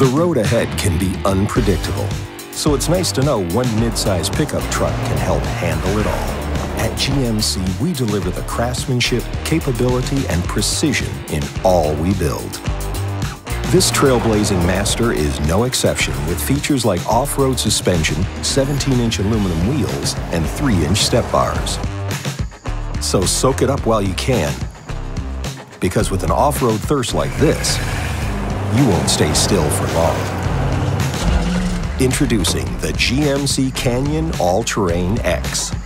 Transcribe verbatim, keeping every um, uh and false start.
The road ahead can be unpredictable, so it's nice to know one midsize pickup truck can help handle it all. At G M C, we deliver the craftsmanship, capability, and precision in all we build. This trailblazing master is no exception, with features like off-road suspension, seventeen inch aluminum wheels, and three inch step bars. So soak it up while you can, because with an off-road thirst like this, you won't stay still for long. Introducing the G M C Canyon All-Terrain X.